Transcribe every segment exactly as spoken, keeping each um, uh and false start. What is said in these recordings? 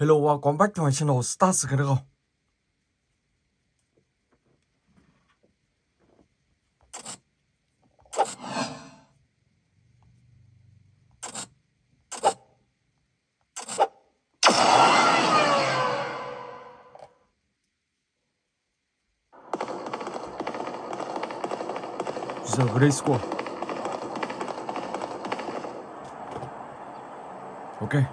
Hello, welcome back to my channel. Start cái được không? The Great Score. Okay.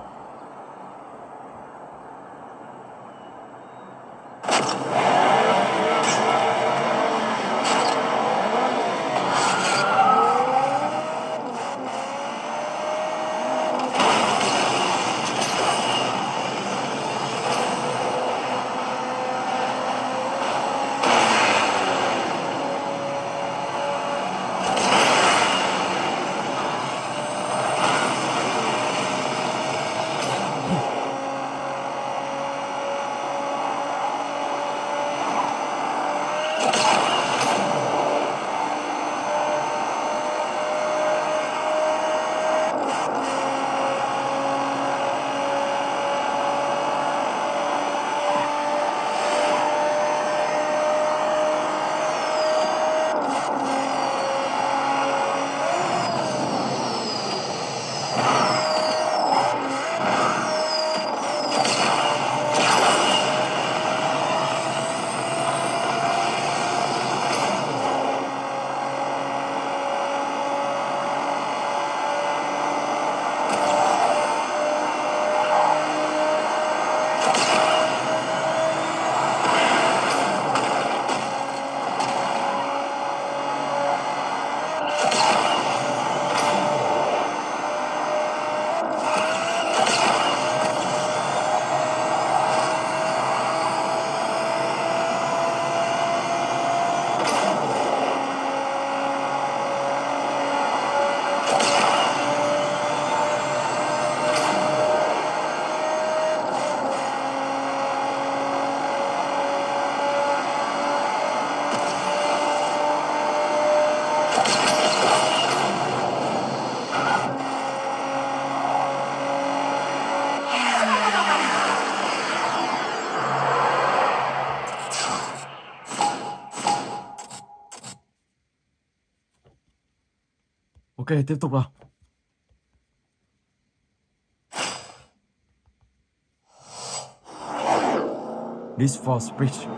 Ok, tiếp tục nào. This for speech.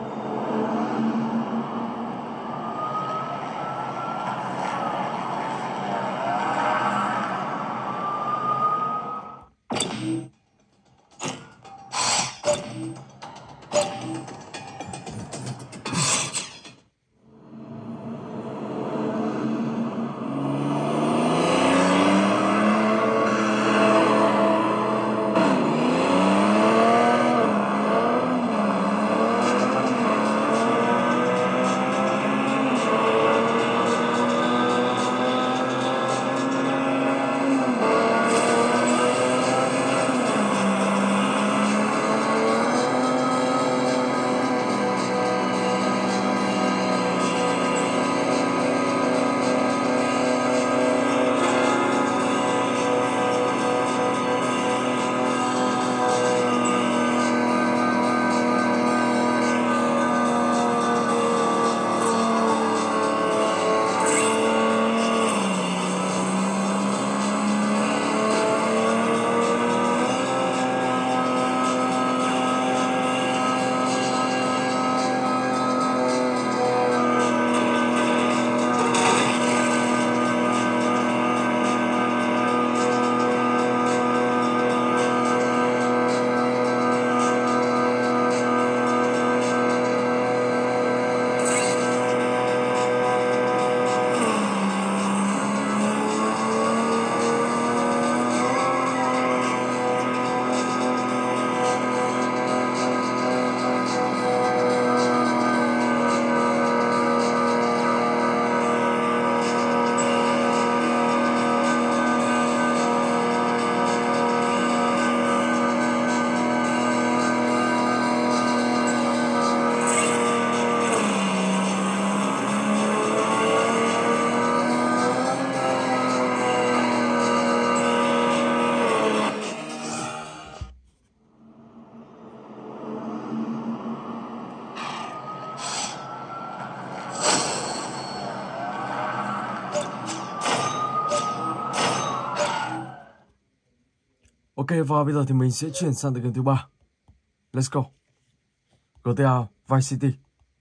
và bây giờ thì mình sẽ chuyển sang tựa game thứ ba. Let's go. giê tê a Vice City.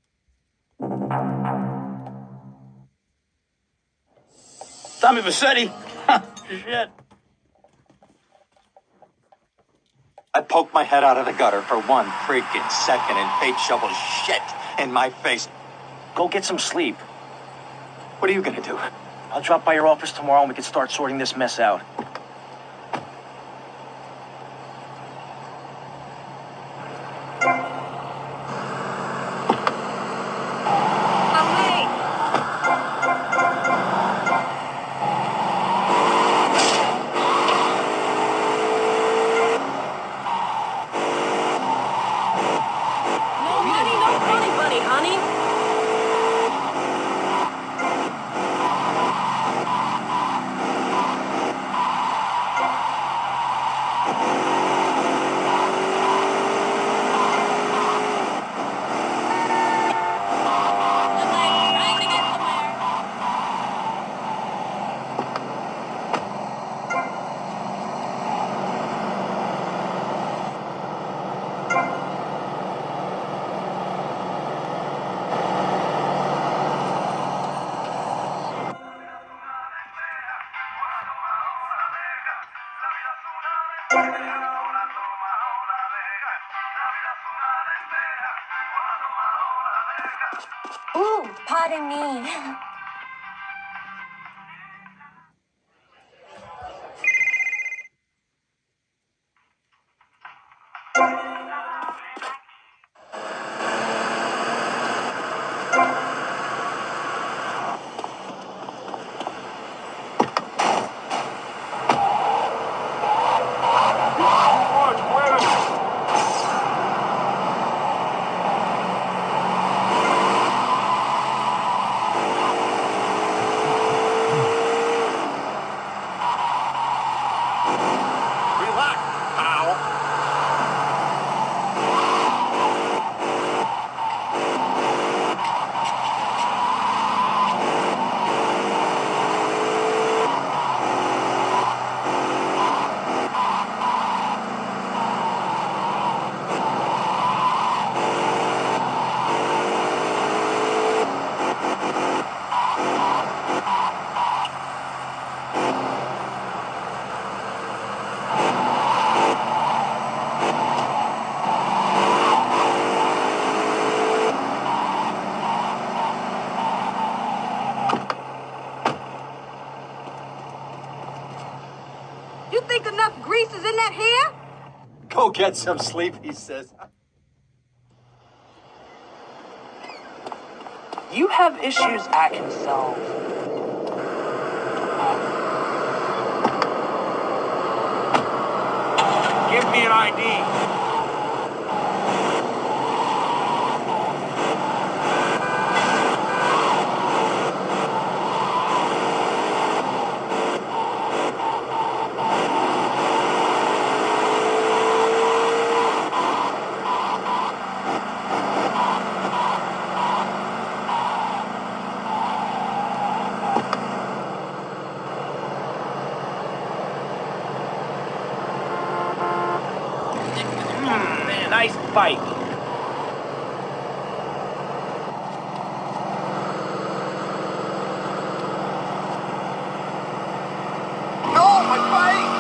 Tommy Vercetti. Shit. I poked my head out of the gutter for one freaking second and Pate shovels shit in my face. Go get some sleep. What are you gonna do? I'll drop by your office tomorrow and we can start sorting this mess out. Ooh, pardon me. You think enough grease is in that hair? Go get some sleep, he says. You have issues I can solve. Give me an I D. Nice fight. No, my bike!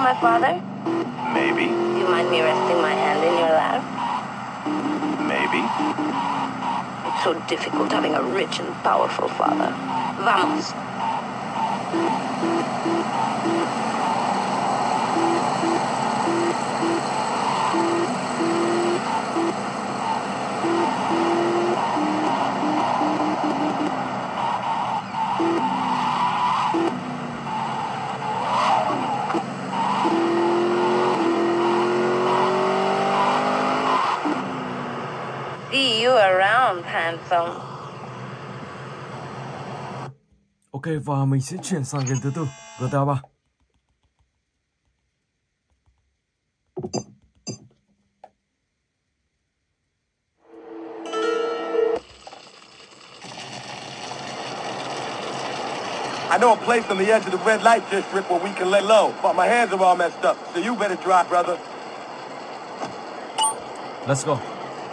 my father? Maybe. Do you mind me resting my hand in your lap? Maybe. It's so difficult having a rich and powerful father. Vamos. See you around, handsome. Ok, và mình sẽ chuyển sang game thứ tư, giê tê a ba. I know a place on the edge of the red light district where we can lay low, but my hands are all messed up, so you better drive, brother. Let's go.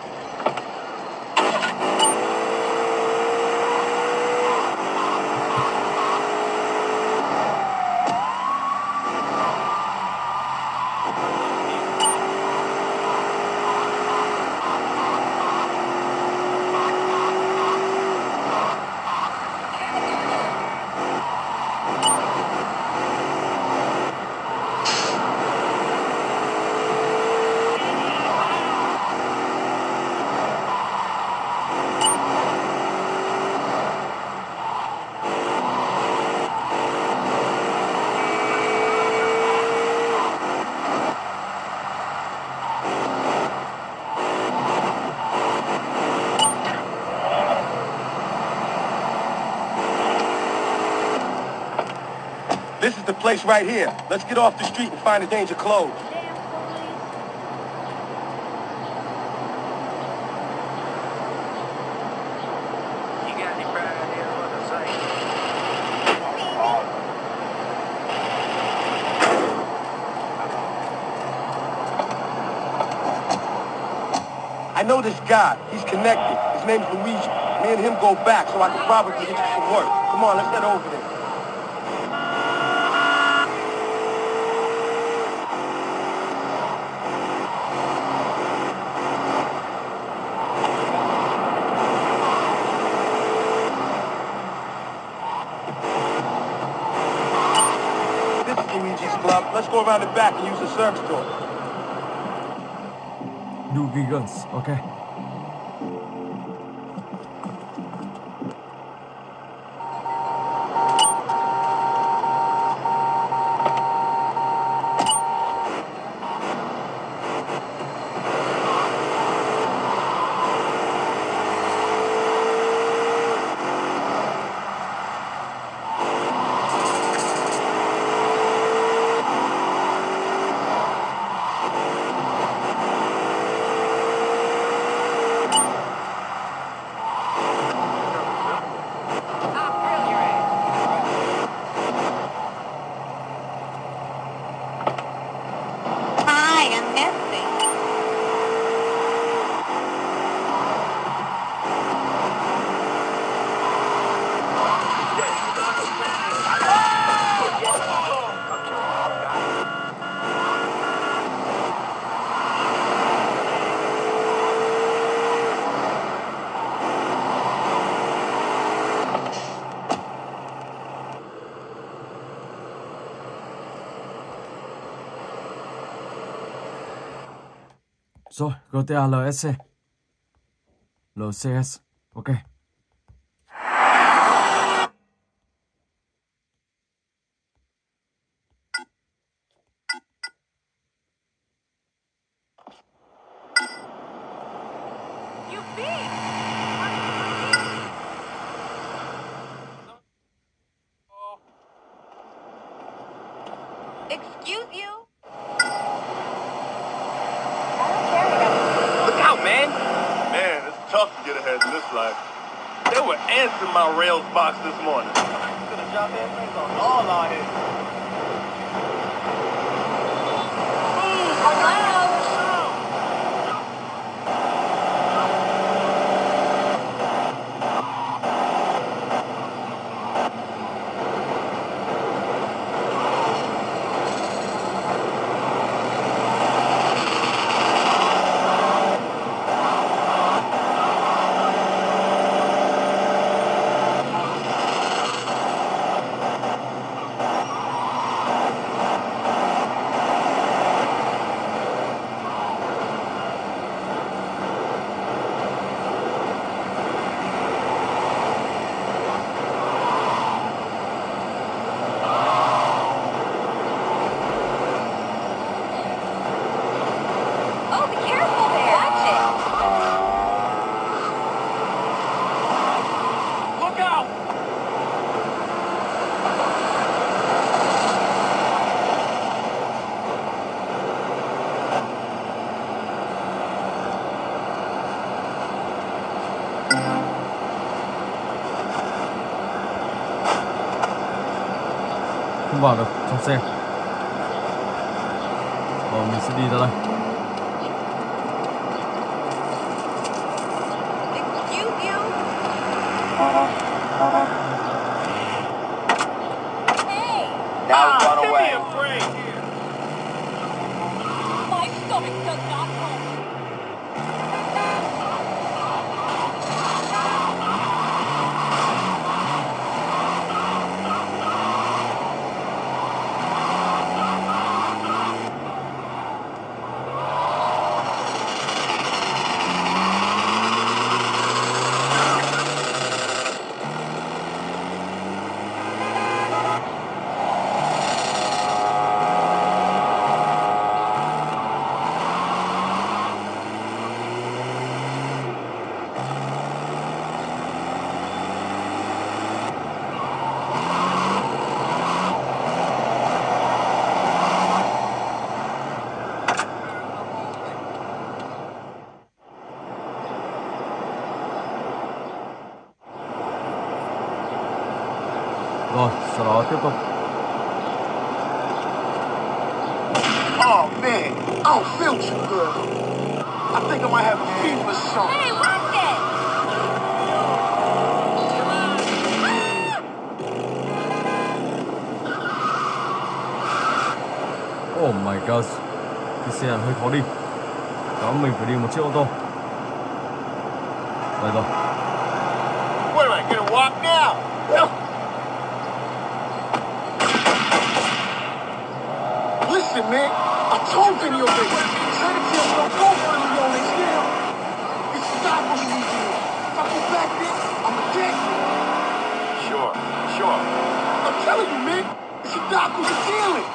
This is the place right here. Let's get off the street and find a danger close. I know this guy. He's connected. His name's Luigi. Me and him go back, so I can probably get you some work. Come on, let's head over there. This is Luigi's club. Let's go around the back and use the service door. New guns, okay. Rồi, giê tê a lờ ét xê. lờ xê ét, ok. Excuse you? Look out, man! Man, it's tough to get ahead in this life. There were ants in my rails box this morning. Could have dropped their things on all our heads. không vào được trong xe. Rồi mình sẽ đi ra đây. Now run away. My stomach does not hurt. Rồi, sau đó tiếp tục. Oh, man. I don't feel too good. I think I might have a fever or something. Hey, watch it! Oh my god. Cái xe hơi khó đi. Đó, mình phải đi một chiếc ô tô. Đây rồi. What am I gonna walk now? No. Listen, man. I told Vinny already. Sanitarium don't go early on this now. It's not what we need to do. If I go back there, I'm a dead man. Sure, sure. I'm telling you, man. It's a doc who's a dealer.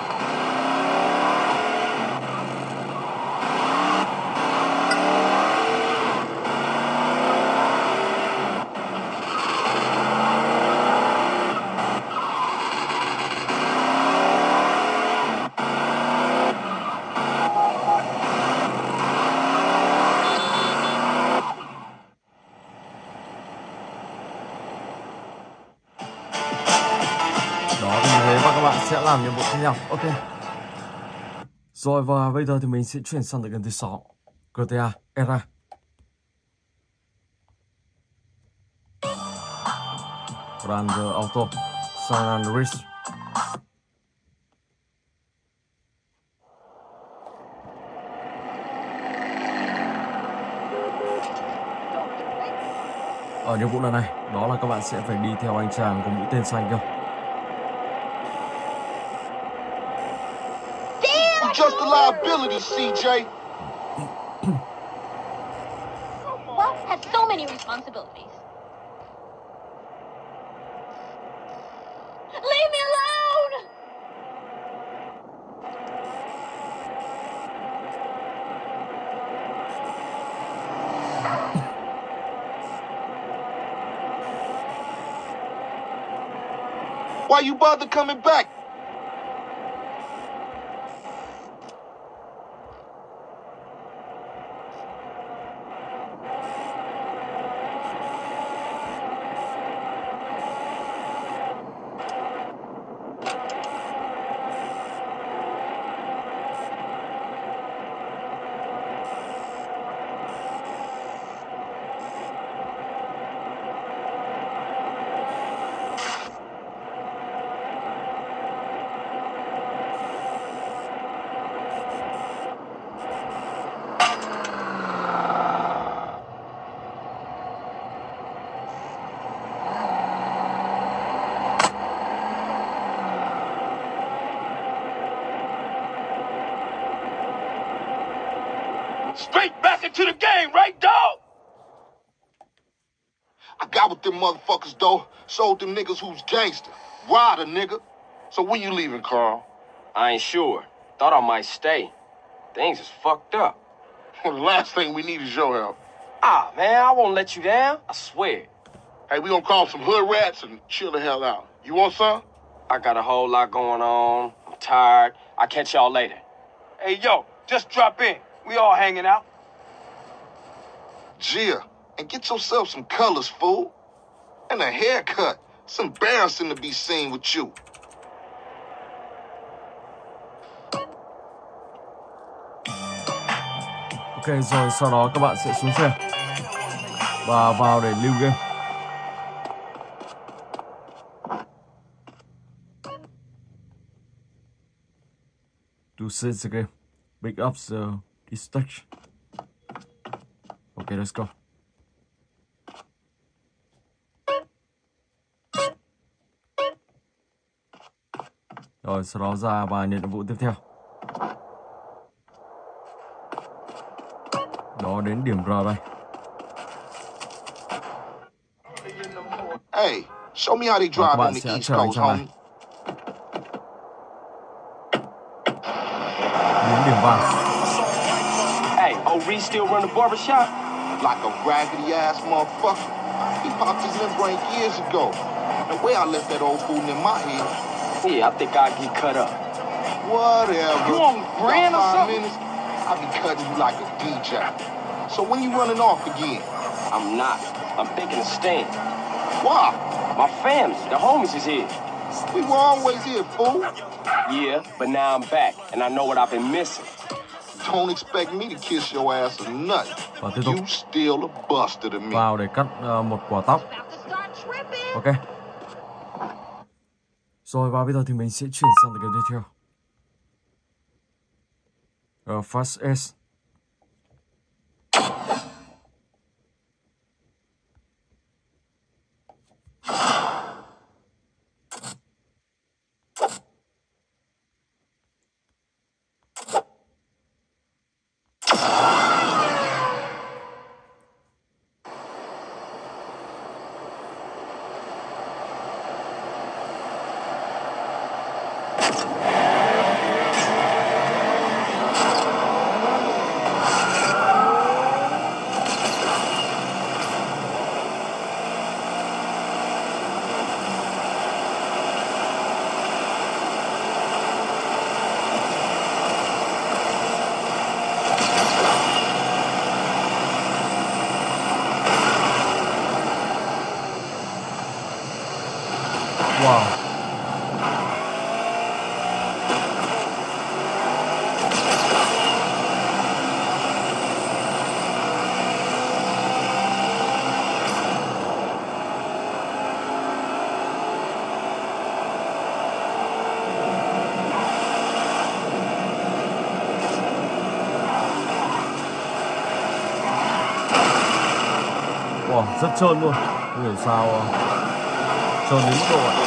Sẽ làm nhiệm vụ tiếp theo. Ok. Rồi và bây giờ thì mình sẽ chuyển sang tựa game thứ sáu, giê tê a Era. Grand Theft Auto San Andreas. Ở nhiệm vụ lần này, đó là các bạn sẽ phải đi theo anh chàng có mũi tên xanh kia. Just a liability, C J. Boss has so many responsibilities. Leave me alone! Why you bother coming back? Straight back into the game, right, dog? I got with them motherfuckers, though. Sold them niggas who's gangster. Rider, nigga. So when you leaving, Carl? I ain't sure. Thought I might stay. Things is fucked up. Well, the last thing we need is your help. Ah, man, I won't let you down. I swear. Hey, we gonna call some hood rats and chill the hell out. You want some? I got a whole lot going on. I'm tired. I'll catch y'all later. Hey, yo, just drop in. We all hanging out. Gia, and get yourself some colors, fool. And a haircut. It's embarrassing to be seen with you. rồi sau đó các bạn sẽ xuống xe và vào để lưu game. To save the game, pick up the distraction. Okay, let's go. Rồi sau đó ra và nhận nhiệm vụ tiếp theo. Đó, đến điểm R đây. Hey, show me how they drive on the East Coast, homie. Đến điểm vàng. Hey, old Reese still run the barbershop? Like a raggedy ass motherfucker. He popped his limb brain years ago. The way I left that old fool in my head. Yeah, I think I'd get cut up. Whatever. You on grand or five something? minutes, I'll be cutting you like a D J. So when you running off again? I'm not. I'm thinking of staying. Why? My family, the homies is here. We were always here, fool. Yeah, but now I'm back, and I know what I've been missing. Don't expect me to kiss your ass or nothing. Và tiếp tục You still a buster to me. vào để cắt uh, một quả tóc. Ok. Rồi và bây giờ thì mình sẽ chuyển sang cái tiếp theo. Uh, Fast S. Wow. Wow, rất trơn luôn. Không hiểu sao trơn đến mức độ vậy.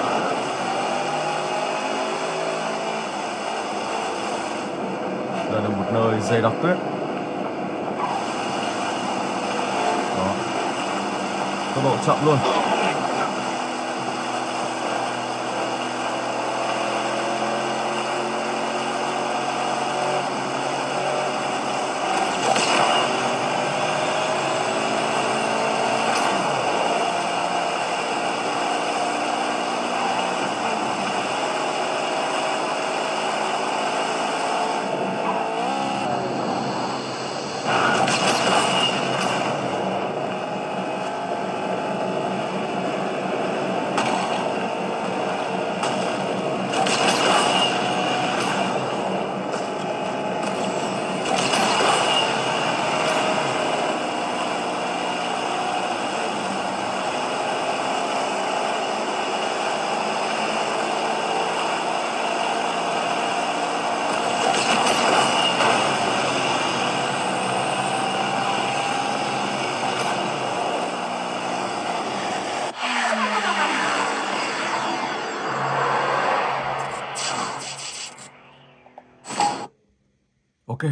Đây là một nơi dày đặc tuyết. Đó. Tốc độ chậm luôn. Ok.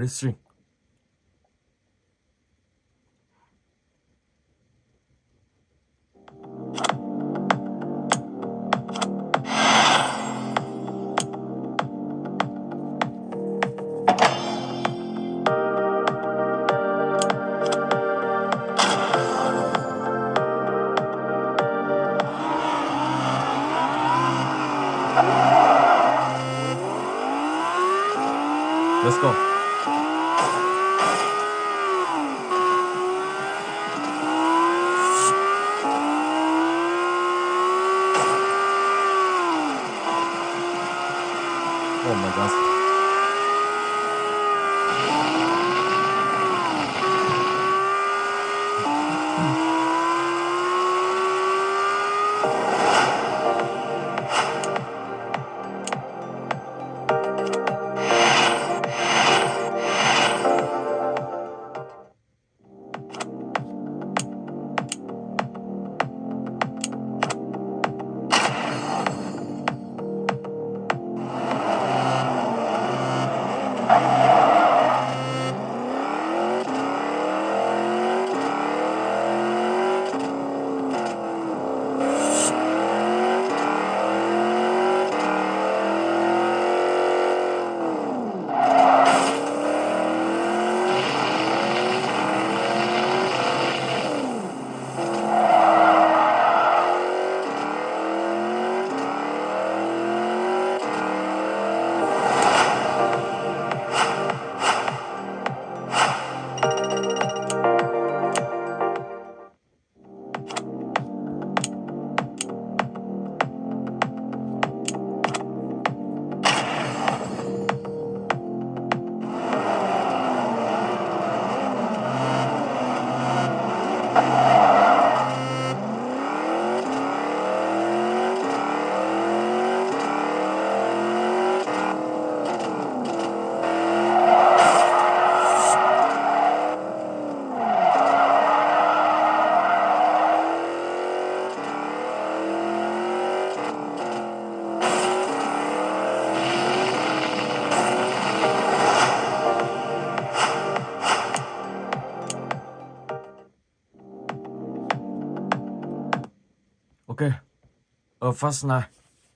Racing. Let's go. Oh my gosh. Ok, ở Fast này.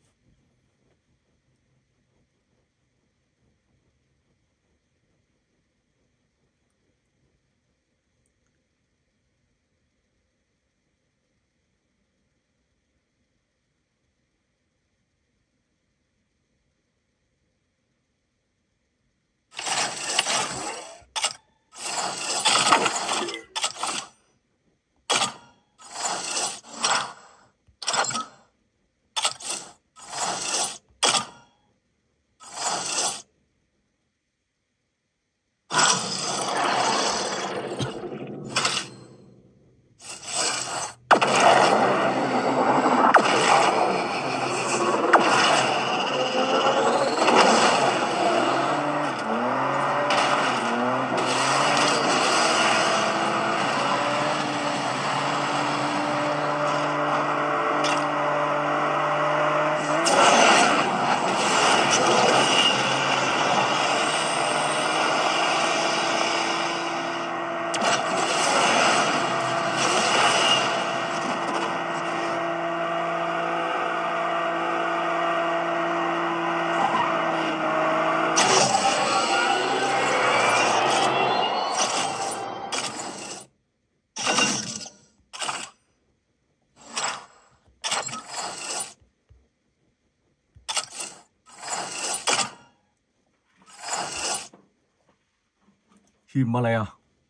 Himalaya.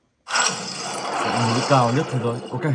Núi cao nhất thế giới. Ok.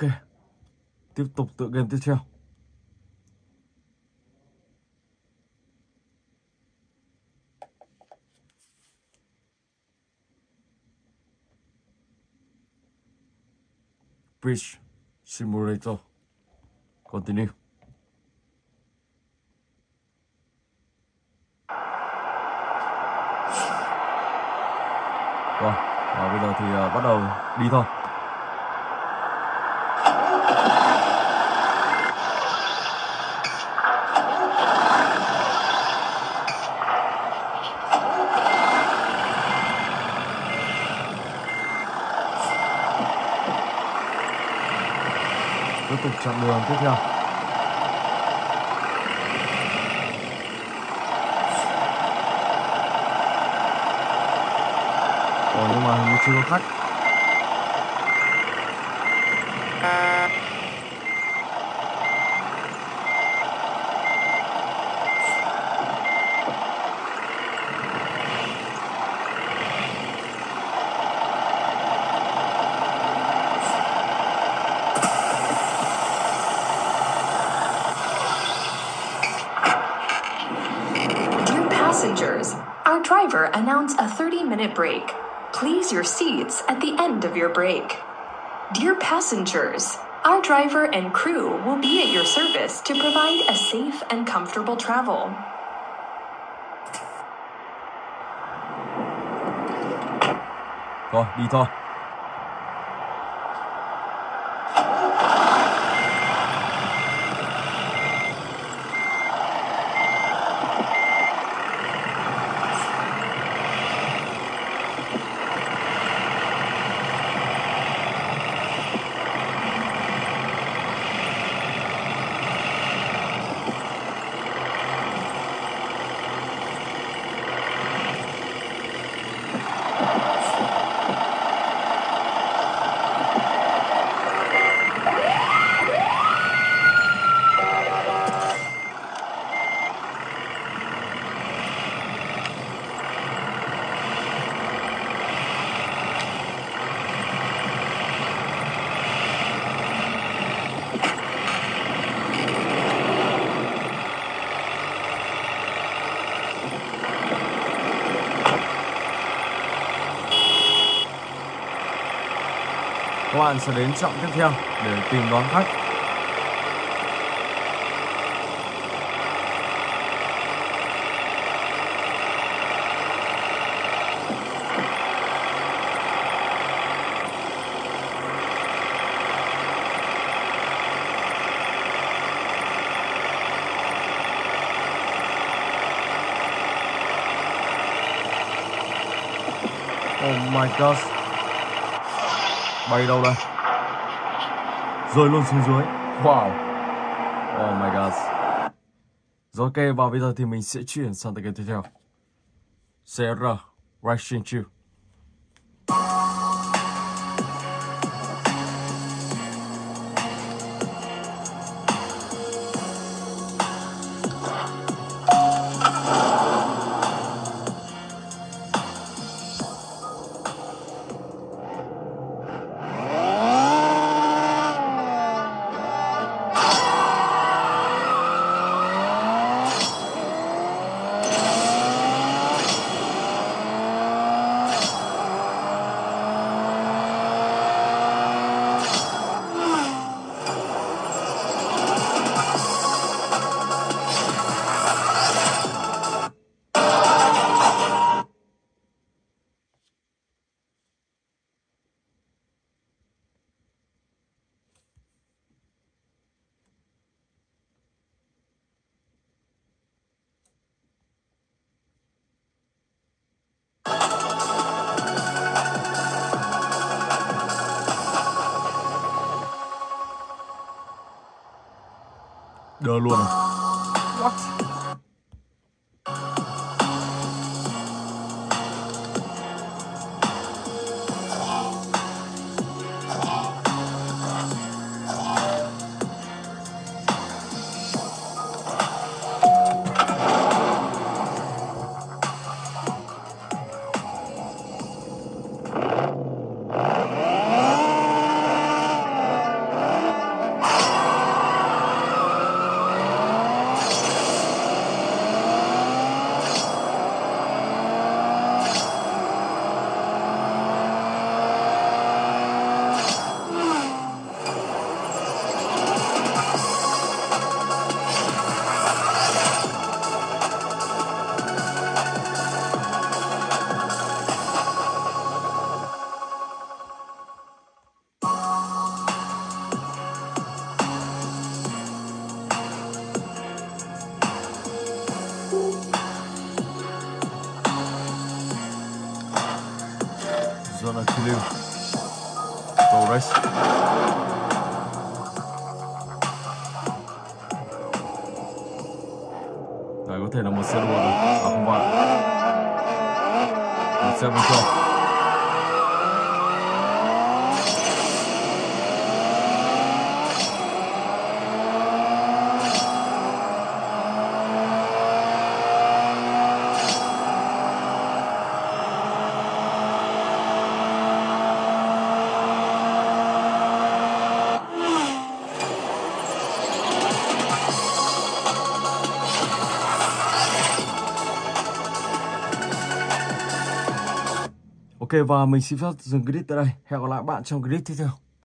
tiếp tục tựa game tiếp theo. Bridge Simulator. Continue. Rồi, và bây giờ thì uh, bắt đầu đi thôi. Tiếp tục chặng đường tiếp theo. Ồ, nhưng mà hình như chưa có khách. Passengers, our driver announced a thirty minute break. Please your seats at the end of your break. Dear passengers, our driver and crew will be at your service to provide a safe and comfortable travel. Rồi, đi thôi. Các bạn sẽ đến chặng tiếp theo để tìm đón khách. Oh my god. Bay đâu đây? Rơi luôn xuống dưới. Wow. Oh my god. Rồi ok, và bây giờ thì mình sẽ chuyển sang tựa game tiếp theo. xê rờ Rushing Chill. Đơ luôn à? What? Jonah Killiu, Torres. Đây có thể là một xe đua rồi, à không phải, một xe bên trong. Ok, và mình xin phép dừng clip tại đây. Hẹn gặp lại bạn trong clip tiếp theo.